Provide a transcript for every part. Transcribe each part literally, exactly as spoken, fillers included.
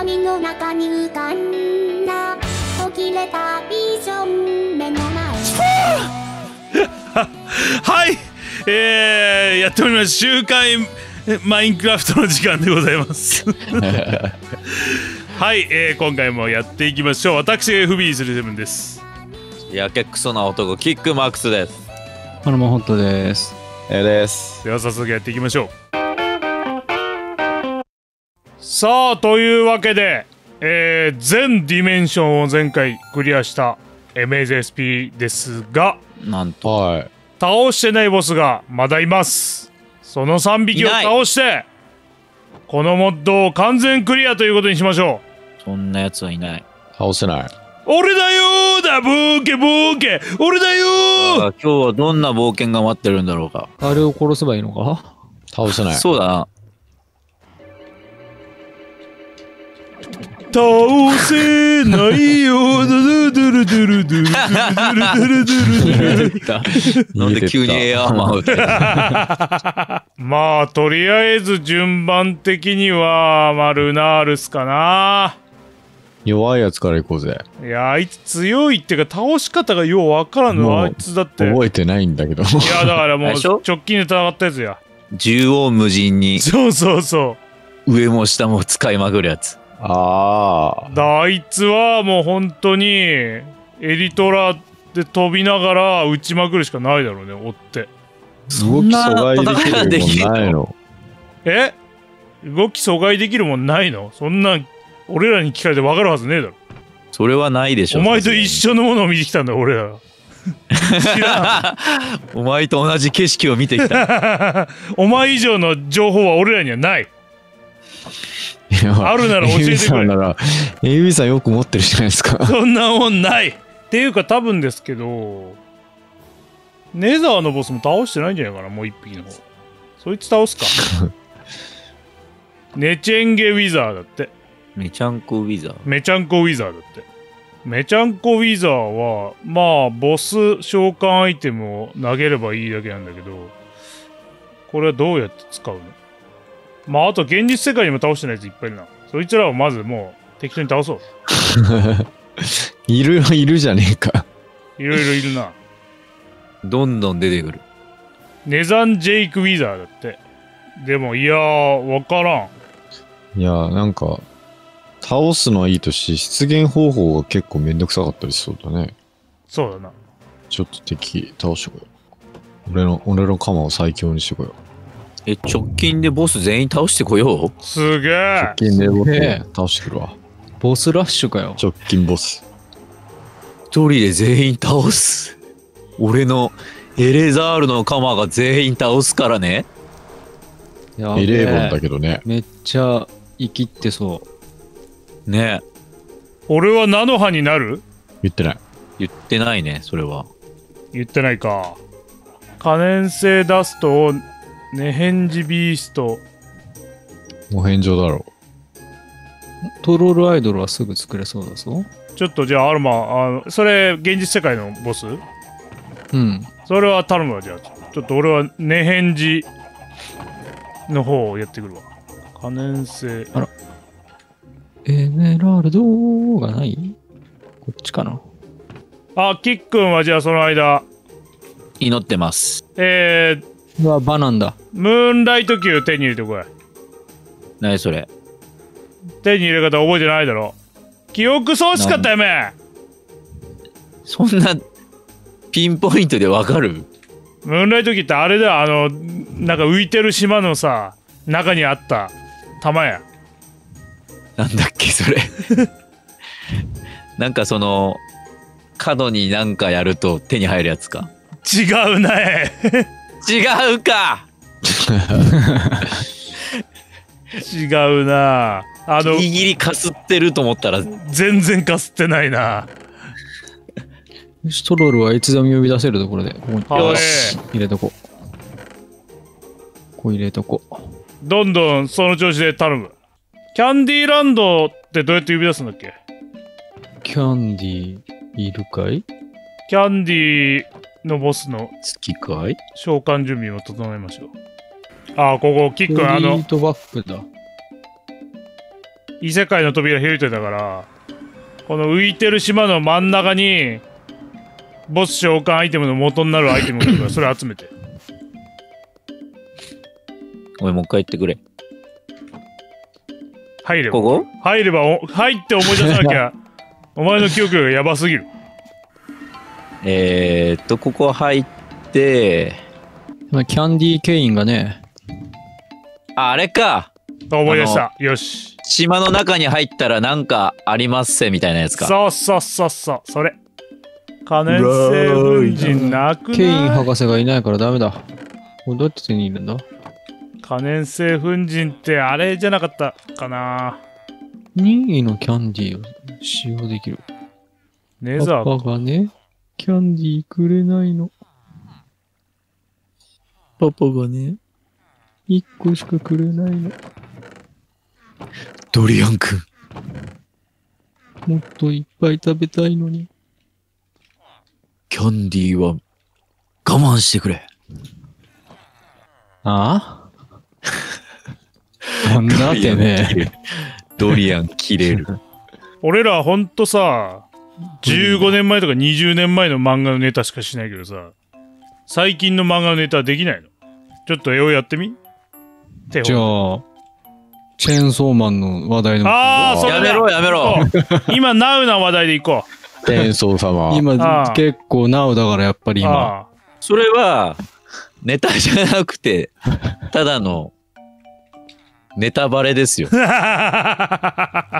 闇の中に浮かんだ途切れたビジョン目の前はい、えー、やっております週刊マインクラフトの時間でございますはい、えー、今回もやっていきましょう。私 エフビースリーセブン です。 やけくそな男キックマックスです。 ハノマホットです。 えです。 では早速やっていきましょう。さあというわけで、えー、全ディメンションを前回クリアした エムエスエスピー ですが、 なんと、 はい、 倒してないボスがまだいます。そのさんびきを倒してこのモッドを完全クリアということにしましょう。そんなやつはいない。 倒せない。 俺だよーだ、冒険冒険俺だよー。 今日はどんな冒険が待ってるんだろうか。 あれを殺せばいいのか。 倒せない。 そうだな。 倒せないよドゥドゥルドゥルドゥルドゥルドゥルドゥルドゥルなんで急にエアーマン打てまあとりあえず順番的にはまあルナールスかな。 弱いやつから行こうぜ。 いやあいつ強いっていうか倒し方がようわからんの。あいつだって覚えてないんだけど。いやだからもう直近で戦ったやつや。 縦横無尽にそうそうそう上も下も使いまくるやつ。 ああ。あいつはもう本当にエリトラで飛びながら撃ちまくるしかないだろうね。追って動き阻害できるもんないの。 え動き阻害できるもんないの。そんな俺らに聞かれて分かるはずねえだろ。 それはないでしょ。 お前と一緒のものを見てきたんだ俺ら知らんお前と同じ景色を見てきたお前以上の情報は俺らにはない。あるなら教えてくれ。エイビーさんならエイビー さんよく持ってるじゃないですか。 そんなもんないっていうか多分ですけどネザーのボスも倒してないんじゃないかな。もう一匹の方そいつ倒すかネチェンゲウィザーだって。 メチャンコウィザーメチャンコウィザーだって。メチャンコウィザーはまあボス召喚アイテムを投げればいいだけなんだけど、これはどうやって使うの。まああと現実世界にも倒してないやついっぱいいるな。そいつらをまずもう適当に倒そういるいるじゃねえか。 いろいろいるな。 どんどん出てくる。 ネザン・ジェイク・ウィザーだって。でもいやー分からん。 いやーなんか倒すのはいいとし出現方法が結構めんどくさかったりしそうだね。 そうだな。 ちょっと敵倒してこよう。俺の俺の鎌を最強にしてこよう。 え直近でボス全員倒してこよう。 すげえ。 直近でボス倒してくるわ。 ボスラッシュかよ。 直近ボス一人で全員倒す。俺のエレザールの鎌が全員倒すからね。 やべえエレーボンだけどね。 めっちゃ生きってそうね。 俺は菜の葉になる。 言ってない。 言ってないね。それは言ってないか。可燃性ダストをネヘンジビースト。 もう返上だろう。トロールアイドルはすぐ作れそうだぞ。 ちょっとじゃあアルマあのそれ現実世界のボス。 うんそれは頼むわ。じゃあちょっと俺はネヘンジの方をやってくるわ。可燃性。 あらエメラルドがない。こっちかな。 あキックンはじゃあその間祈ってます。 えーうわバナンだ。 ムーンライト級手に入れてこい。 何それ。 手に入れ方覚えてないだろ。記憶喪失かったよめ。 そんなピンポイントでわかる。 ムーンライト級ってあれだ。あのなんか浮いてる島のさ中にあった玉や。 なんだっけそれなんかその角になんかやると手に入るやつか。 違うね違うか違うな。あのギリギリかすってると思ったら全然かすってないな。 よしトロールはいつでも呼び出せるところでここによし入れとこう。こう入れとこう。 どんどんその調子で頼む。キャンディーランドってどうやって呼び出すんだっけ。 キャンディーいるかい。 キャンディーのボスの好きかい。 召喚準備も整えましょう。ああここキックンあのフリートバックだ。 異世界の扉開いてたから、この浮いてる島の真ん中にボス召喚アイテムの元になるアイテムがあるから、それ集めて。 おい、もう一回言ってくれ。 入れば。 ここ入ればお、入って思い出さなきゃ、お前の記憶がやばすぎる。 えーっと、ここ入って、 まあキャンディーケインがね、 あ、あれか。 思い出した。よし。 島の中に入ったらなんかありますせみたいなやつか。 そうそうそうそう、それ。可燃性粉塵なくない？ ケイン博士がいないからダメだ。これどうやって手に入れるんだ？ 可燃性粉塵ってあれじゃなかったかな。 任意のキャンディーを使用できる。 ネザーパパがね、キャンディーくれないの。パパがね、一個しかくれないの。 ドリアンくん。 もっといっぱい食べたいのに。 キャンディーは我慢してくれ。 ああなんだってね。 ドリアン切れる。 俺らほんとさ、じゅうごねんまえとかにじゅうねんまえの漫画のネタしかしないけどさ、最近の漫画のネタはできないの？ちょっと絵をやってみ？手じゃを。 あ、チェーンソーマンの話題の。 あーそれだやめろやめろ。 そう今、ナウな話題でいこう。 天宗様。 今ああ結構ナウだからやっぱり今。 あそれは、ネタじゃなくて、ただの、ネタバレですよ。 あ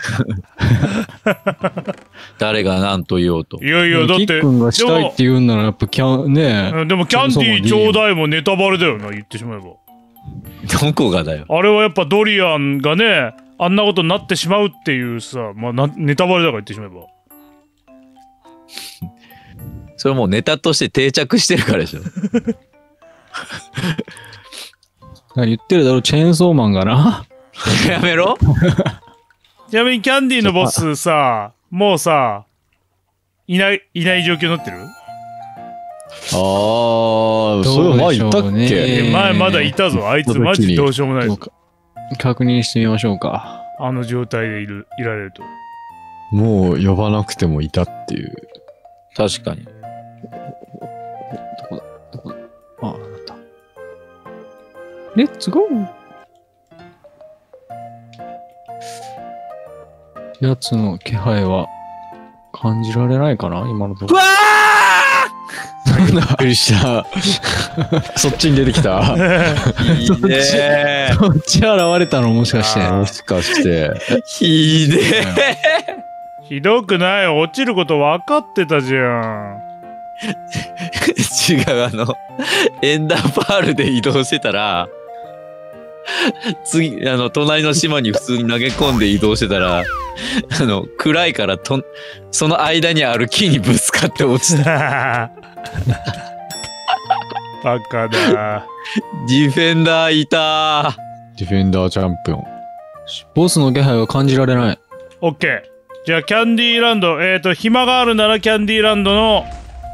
誰が何と言おうと。 いやいや、だって、 キックンがしたいって言うんならやっぱキャン、ねうんでもキャンディーちょうだいもネタバレだよな、言ってしまえば。 どこがだよ。 あれはやっぱドリアンがね、あんなことになってしまうっていうさ、まあ、なネタバレだから言ってしまえば。 それもうネタとして定着してるからでしょ。 言ってるだろ、チェーンソーマンがな。 やめろ。 ちなみにキャンディーのボスさ、もうさ、いない、いない状況になってる？ あー、それ前言ったっどうでしょうけ？ ねえ前まだいたぞ。あいつマジどうしようもないぞ。 どうか確認してみましょうか。 あの状態でいる、いられると。 もう呼ばなくてもいたっていう。 確かに。 どこだどこだあ、あった。レッツゴー。やつの気配は感じられないかな今のところ。 びっくりした。そっちに出てきた。 いいねー。 そっち現れたのもしかして。 あもしかして。 ひでひどくない。落ちること分かってたじゃん。 ー。違う、あの、エンダーパールで移動してたら、次、あの、隣の島に普通に投げ込んで移動してたら、あの、暗いからと、その間にある木にぶつかって落ちた。 バカだ。 ディフェンダーいたディフェンダーチャンピオン。 ボスの気配は感じられない。 オッケー。じゃあキャンディーランド、えっ、ー、と、暇があるならキャンディーランドの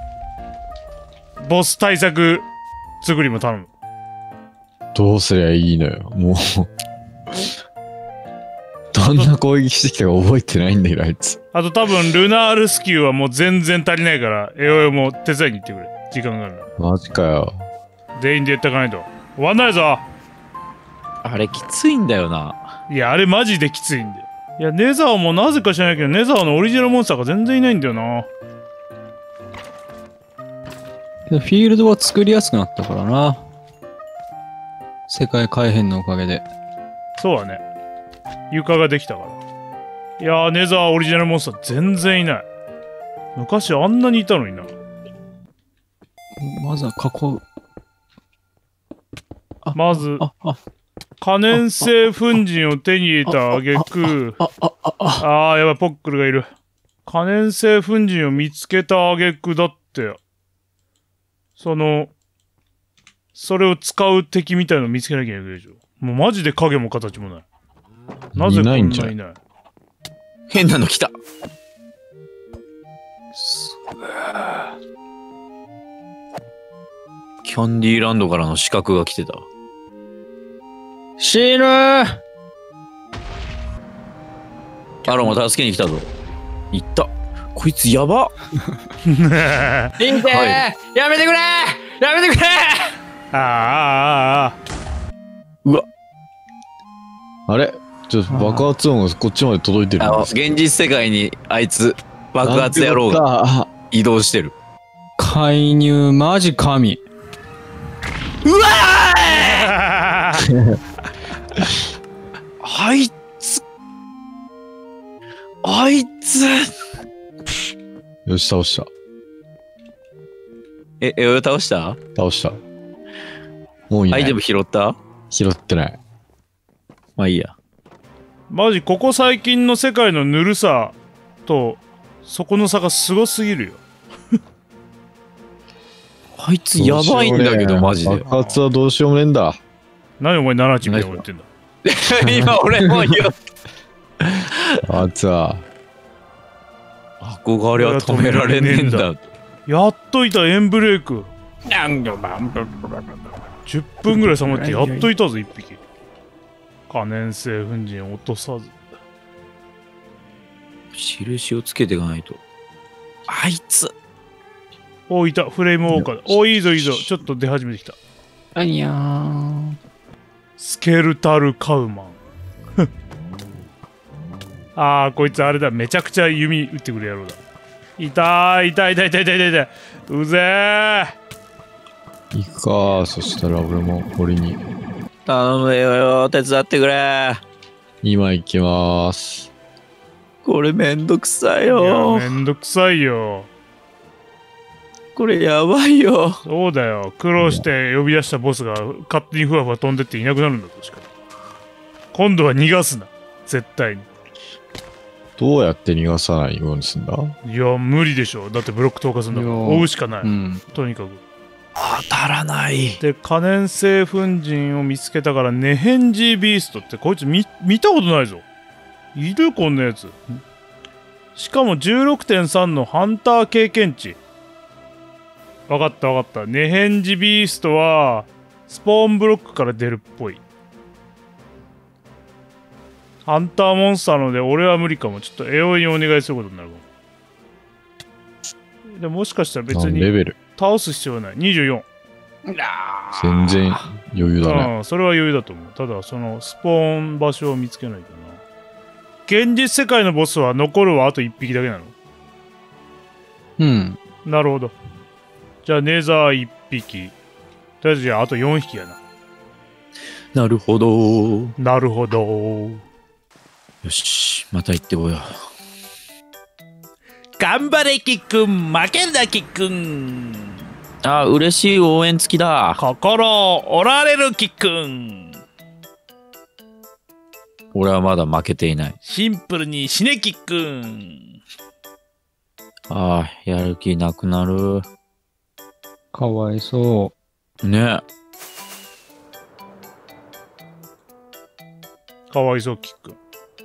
ボス対策作りも頼む。 どうすりゃいいのよ。もう。どんな攻撃してきたか覚えてないんだけど、あいつ。 あと多分、ルナールスキューはもう全然足りないから、エオエオも手伝いに行ってくれ。時間があるなら。 マジかよ。 全員でやっていかないと。終わんないぞ。 あれきついんだよな。 いや、あれマジできついんだよ。いや、ネザーもなぜか知らないけど、ネザーのオリジナルモンスターが全然いないんだよな。 けどフィールドは作りやすくなったからな。世界改変のおかげで。 そうだね。床ができたから。いやー、ネザーオリジナルモンスター全然いない。昔あんなにいたのにな。 まずは囲う。あまず、 あ、あ、 可燃性粉塵を手に入れたあげく、 あ、あ、あ、あ、 あー、やばい、ポックルがいる。可燃性粉塵を見つけたあげくだって、その、それを使う敵みたいのを見つけなきゃいけないでしょ。もうマジで影も形もない。なぜこんないいない。 変なの来た。キャンディーランドからの刺客が来てた。 死ぬーきゃ。 アロマ助けに来たぞ。いった。こいつやば。 リンテー、 はやめてくれやめてくれあああああうわ。 あれちょっと爆発音がこっちまで届いてる。 あの現実世界にあいつ爆発野郎がが。 移動してる。 介入マジ神。 うわあーあいつあいつよし、倒した。 え、エオ倒した倒した。もういない。 アイテム拾った？ 拾ってない。 まあいいや。 マジここ最近の世界のぬるさとそこの差がすごすぎるよ。 あいつやばいんだけどマジで。 爆発はどうしようもねえんだ。 何お前ナナチみたいなこと言ってんだ。 今俺も言う。 あいつは。 憧れは止められねえんだ。 やっといたエンブレイク。じゅっぷんぐらい冷めてやっといたぞ一匹。可燃性粉塵落とさず。 印をつけていかないと。あいつ。 おいたフレームウォーカーだ。おいいぞいいぞちょっと出始めてきた。 あにゃーん。 スケルタルカウマン。ああこいつあれだめちゃくちゃ弓打ってくる野郎だ。痛い痛い痛い痛い痛い痛い痛いうぜー。 行くか。そしたら俺も俺に。 頼むよ手伝ってくれ。 今行きまーす。 これめんどくさいいやよ。 めんどくさいよ。 これやばいよ。 そうだよ苦労して呼び出したボスが勝手にふわふわ飛んでっていなくなるんだとしか。今度は逃がすな絶対に。 どうやって逃がさないようにすんだ？ いや無理でしょだってブロック投下するんだからいや追うしかない、 うん。 とにかく。 当たらない。 で可燃性粉塵を見つけたからネヘンジービーストってこいつ 見, 見たことないぞ。いるこんなやつ。しかも じゅうろくてんさん のハンター経験値。わかったわかった。ネヘンジビーストはスポーンブロックから出るっぽい。ハンターモンスターので俺は無理かも。ちょっとエオにお願いすることになるかも。でもしかしたら別に何レベル？ 倒す必要はない。にじゅうよん。 全然余裕だね。 うん、それは余裕だと思う。ただ、そのスポーン場所を見つけないとな。現実世界のボスは残るはあといっぴきだけなの？ うん。 なるほど。じゃあ、ネザーいっぴき。とりあえず、じゃあ、あとよんひきやな。 なるほど。 なるほど。 よし、また行ってこよう。 頑張れ、キックン負けるな、キックンあ、嬉しい応援付きだ。 心折られる、キックン俺はまだ負けていない。 シンプルに死ね、キックンああ、やる気なくなる。 かわいそね。 かわいそう、キックン。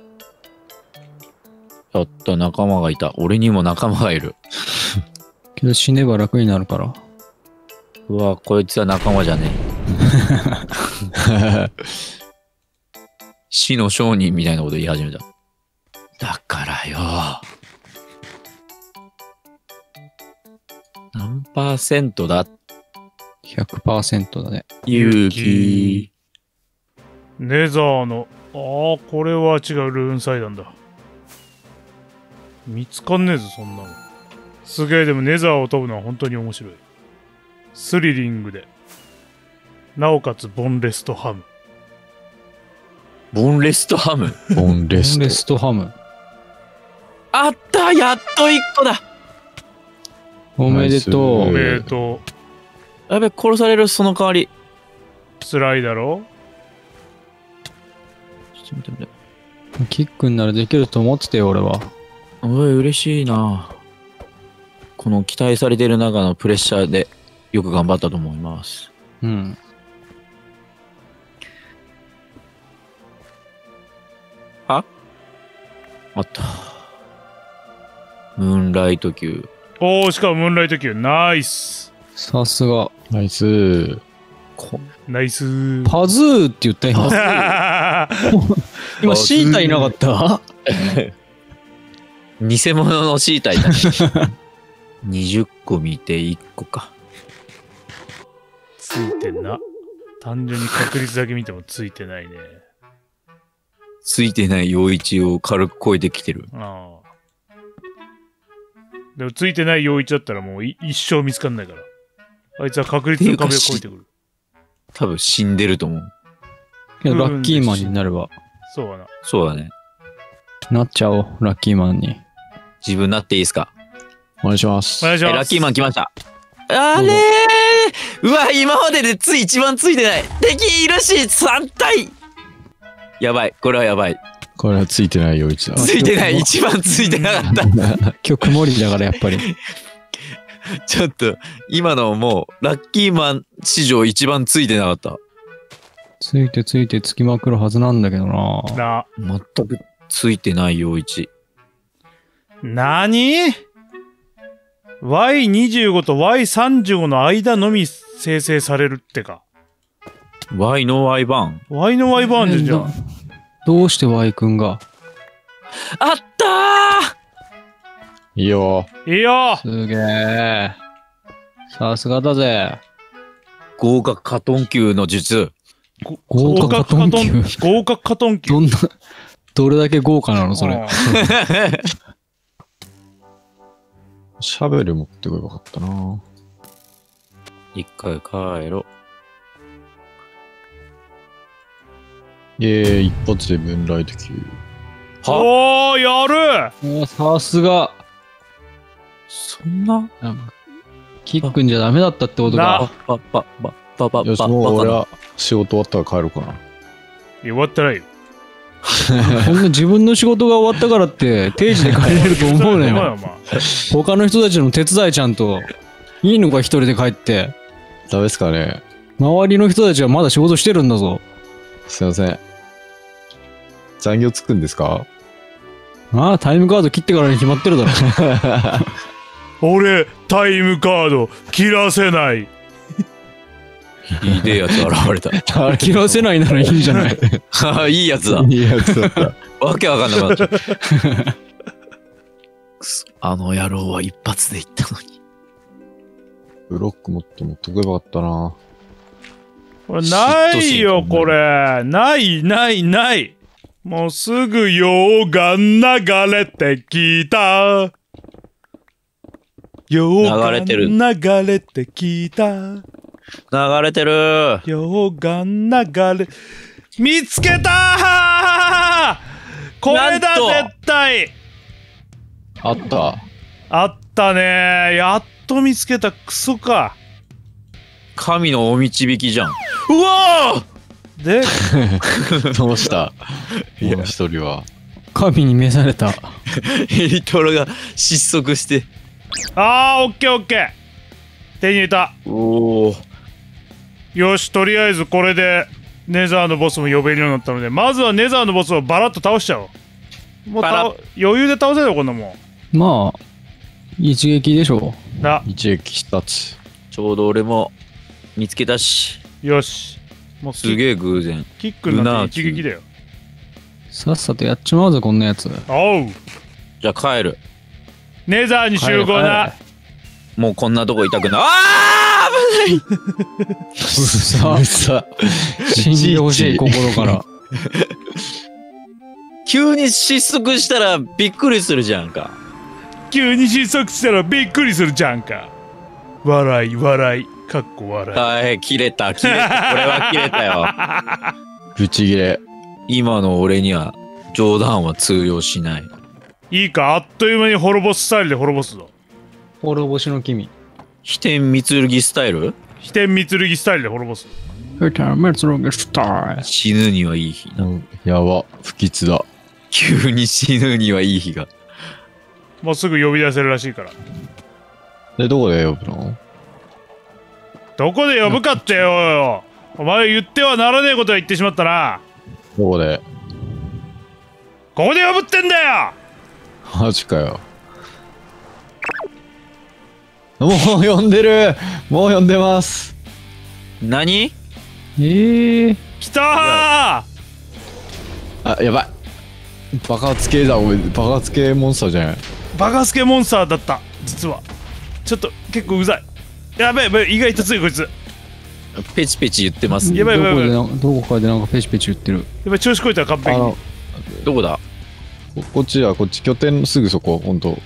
やった仲間がいた。俺にも仲間がいる。 う。けど死ねば楽になるから。 うわ、こいつは仲間じゃねえ。死の商人みたいなこと言い始めた。だからよ。何パーセントだ？ ひゃくパーセント だね。 勇気。 ネザーの、ああ、これは違うルーン祭壇だ。見つかんねえぞ、そんなの。すげえ、でもネザーを飛ぶのは本当に面白い。スリリングで。なおかつ、ボンレストハム。 ボンレストハム。 ボンレスト。 レストハム。 あったやっと一個だ。 おめでとおう。 めでとやべ、殺される、その代わり。 う。辛いだろ？ ちょっと待って待って。 キックにならできると思ってたよ、俺は。 おい、嬉しいな。この期待されている中のプレッシャーでよく頑張ったと思います。 うん。 あった。ムーンライト級。 おー、しかもムーンライト級。ナイス。 さすが。 ナイス。 こナイスー。 パズーって言った今。今、シータいなかった偽物のシータいた。にじゅっこ見ていっこか。 ついてんな。単純に確率だけ見てもついてないね。 ついてない陽一を軽く超えてきてる。 ああ。でもついてない陽一だったらもうい一生見つかんないから。あいつは確率の壁を越えてくる。 多分死んでると思う。 けどラッキーマンになれば。 そうだな。 そうだね。 なっちゃおう、ラッキーマンに。 自分なっていいですか？ お願いします。 お願いします。 えラッキーマン来ました。あれーうわ、今まででつい一番ついてない。敵いるし、さん体やばい。これはやばい。 これはついてないよ、一だ。 ついてない。一番ついてなかった。 今日曇りだからやっぱり。 ちょっと、今のもう、ラッキーマン史上一番ついてなかった。 ついてついてつきまくるはずなんだけどな。 な、 全くついてない陽一。 なに ?ワイにじゅうご と ワイさんじゅうご の間のみ生成されるってか。 Y の Y 版 Y の Y バーンじゃん。 どうして Y 君が。 あったいいよ。 いいよ。 すげえ。さすがだぜ。 ー豪華カトン級の術。 豪華カトン級。 豪華カトン級。 どんな、どれだけ豪華なのそれ。 あシャベル持ってこればよかったな。 一回帰ろ。 イエーイ、一発でムーンライト級。 ーおー、やる。 おさすが。 そんななんかキックんじゃダメだったってことか。 パパパパパパよし、 パもう俺パは仕事終わったら帰ろうかな。 いや終わってないよ。 こんな自分の仕事が終わったからって定時で帰れると思うなよ。 お前お前他の人たちの手伝いちゃんと。いいのか一人で帰って。 ダメですかね。 周りの人たちはまだ仕事してるんだぞ。 すいません。残業つくんですか？ ああ、タイムカード切ってからに決まってるだろ。 俺、タイムカード切らせない。 いいでやつ現れた。 切らせないならいいんじゃない。 ああ、いいやつだ。 いいやつだった。 わけわかんなくなっちゃった。くそあの野郎は一発でいったのに。 ブロックもっと持ってこればよかったな。 これないよ、これ。ない、ない、ない。もうすぐ溶岩流れてきた。溶岩流れてる流れてきた。 流れてる。 溶岩流れ、見つけたーこれだ、 なんと絶対あった。 あったね。やっと見つけた。クソか。 神のお導きじゃん。うわで、 どうしたもう一人は。 神に召された。 ーヘリトラが失速して。 あー、オッケーオッケー。手に入れた。 おお。 よし、とりあえずこれでネザーのボスも呼べるようになったので、まずはネザーのボスをバラッと倒しちゃおう。もうバラた余裕で倒せるよ、こんなもん。 まあ、一撃でしょな、 一撃一つ。 ちょうど俺も見つけたし。 よし。もうすげえ偶然。 キックになって一撃だよ。 う。さっさとやっちまうぞ、こんなやつ。 おう。 じゃあ帰る。 ネザーに集合な。 もうこんなとこいたくない。ああ危ない。 うさうさ。 死んでほしい、心から。 急に失速したらびっくりするじゃんか。 急に失速したらびっくりするじゃんか。笑い、笑い。かっこ笑い。 はい、切れた、切れた。これは切れたよ。 ブチギレ。 今の俺には冗談は通用しない。 いいか、あっという間に滅ぼすスタイルで滅ぼすぞ。 滅ぼしの君。 飛天三剣スタイル。 飛天三剣スタイルで滅ぼす。 フターメツロンゲスタイ。 死ぬにはいい日な。 うんやば。不吉だ。 急に死ぬにはいい日が。 もうすぐ呼び出せるらしいから。 で、どこで呼ぶの？ どこで呼ぶかってよ。お前言ってはならねえことは言ってしまったな。 どこで？ ここで呼ぶってんだよ。 マジかよ。もう呼んでる。もう呼んでます。 何？ ええー。 来たー。 あ、やばい。 爆発系だ、おい、爆発系モンスターじゃない。 爆発系モンスターだった実は。ちょっと結構うざい。やべえやべえ、意外と強いこいつ。 ペチペチ言ってます。 やばいやばいやばいどこでなどこかでなんかペチペチ言ってる。 やばい、調子こいたら完璧に。 あの、 どこだ？ ここっちだ、こっち、拠点のすぐそこ、ほんと。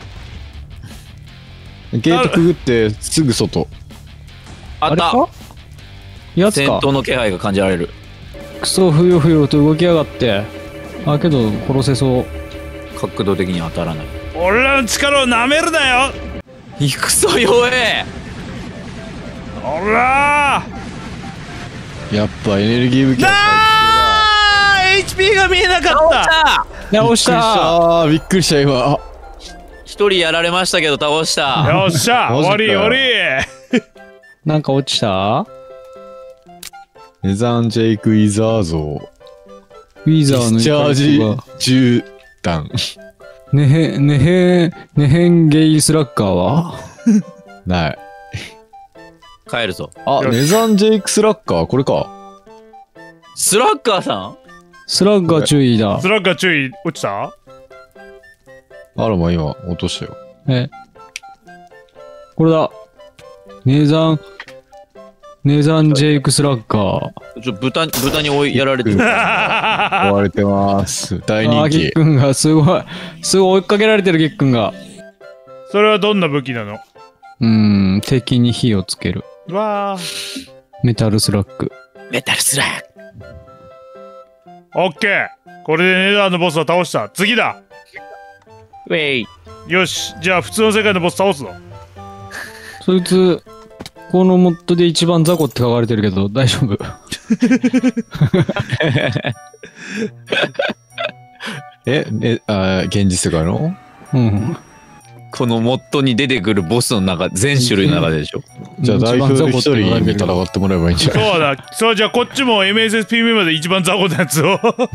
ゲートくぐってすぐ外。 あった。 あれかやつ戦か。 闘の気配が感じられる。 クソふよふよと動きやがって。あ、けど殺せそう。 角度的に当たらない。 俺らの力をなめるなよ。 いくそ弱え。 おらー、 やっぱエネルギー武器はあー エイチピー が見えなかった直しあーびっくりした今。あ、 一人やられましたけど倒した。 よっしゃ、 マジか終わり終わり。 なんか落ちたネザン・ジェイク・イザー像。 ウィザーのディスチャージじゅう弾。 ネヘネヘネヘンゲイスラッガーはない。 帰るぞ。 あ、 よしネザン・ジェイク・スラッガー、これか。 スラッガーさん。 スラッガー注意だス。ラッガー注意。落ちた。 あらま、今、落としたよ。 えこれだ。ネザンネザン・ジェイク・スラッガー。 ちょ豚豚に追いやられてる。 追われてます。大あー、 人気ギッ。クンがすごいすごい追いかけられてるギックンが。 それはどんな武器なの？ うーん、敵に火をつける。 わー、 メタルスラッグ。 メタルスラッオッケー。これでネザーのボスは倒した。次だ。 グ。ウェイ。 よし、じゃあ普通の世界のボス倒すぞ。 そいつ、このモッドで一番雑魚って書かれてるけど、大丈夫。 え、え、あー、現実世界のうん。 このモッドに出てくるボスの中、全種類の中でしょ。 じゃあ代表で一人に戦う。 ってもらえばいいんじゃない？ そうだ。そう、じゃあこっちも エムエスエスピー メンバーで一番雑魚なやつを。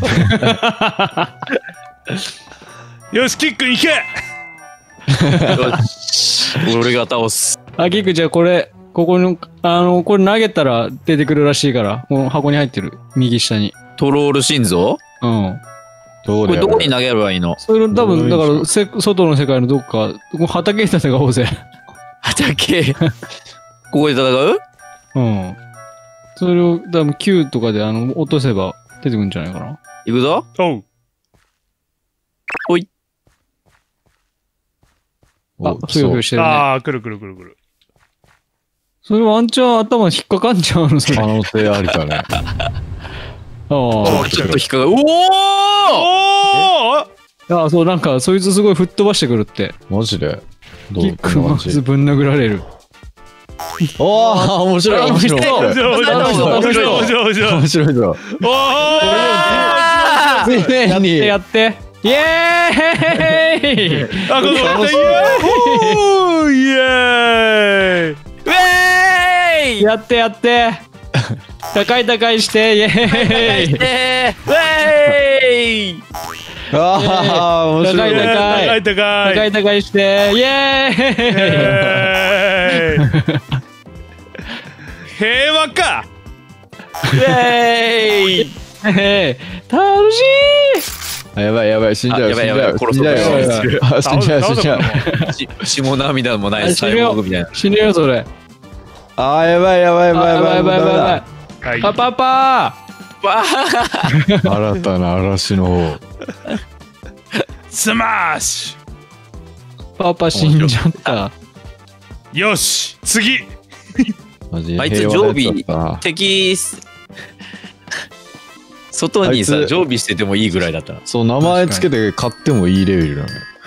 よし、キックに行け。 よし。俺が倒す。 あ、キックじゃあこれ、ここに、あの、これ投げたら出てくるらしいから、この箱に入ってる。右下に。 トロール心臓。 うん。 こどうでれどこに投げればいいの？ それ多分、だどういうからせ、外の世界のどっか、ここ畑に戦おうぜ。 畑。ここで戦う？ うん。それを、多分 Q とかであの、落とせば出てくるんじゃないかな。 行くぞ。 おう。 ほい。 あ、ふよふよしてるね。 ああ、くるくるくるくる。 それワンチャン頭に引っかかんちゃうのそれ。 可あ能性ありだね。 あ。 おちょっと引っかかる。おお。 おお。 ああ、そう、なんか、そいつすごい吹っ飛ばしてくるって。 マジでどうキックこんな感じまずぶん殴られる。 おー、面白い面白い面白い面白い面白い面白い面白い面白い。 面白いぞ。 おお。 地面にやってイエーイあ、このイエーイイエーイ。 ウェーイ。 やってやって高い高いしてイエーイえー、ウェーイ。 ああ、面白い。 高い高高いい高い。 高い高いしてイエーイえー平和か。 ウェーイ。 えー楽しいやばいやばい、死んじゃう。 あやばいやばい死んじゃう殺そう死んじゃうあ死んじゃう、死んじゃう。 し血も涙もないサイあ死ぬよボーグみたいな。 死ぬよそれあー、やばいやばいやばいあやばいやばいやばいやばいはい。 パパパわー。 新たな嵐の方。 スマッシパパ死んじゃったュ。よし、次。 マジあいつ平和なやつ常備だったな敵外にさあいつ常備しててもいいぐらいだったな。 そう、名前つけて買ってもいいレベルだね。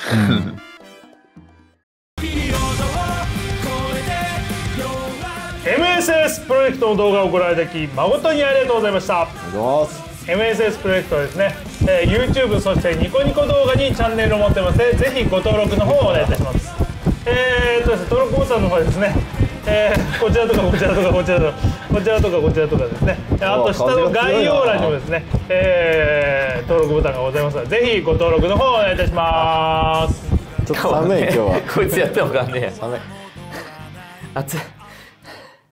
エムエスエス プロジェクトの動画をご覧いただき誠にありがとうございました。エムエスエス プロジェクトはですね、えー、YouTube そしてニコニコ動画にチャンネルを持ってますので、ぜひご登録の方をお願いいたします。えーっとですね、登録ボタンの方ですね、えー、こちらとかこちらとかこちらとかこちらとかこちらとかですね、あと下の概要欄にもですね、えー、登録ボタンがございますので、ぜひご登録の方をお願いいたします。 ちょっと寒い今日は。 こいつやってもわかんねえ。寒い。熱い。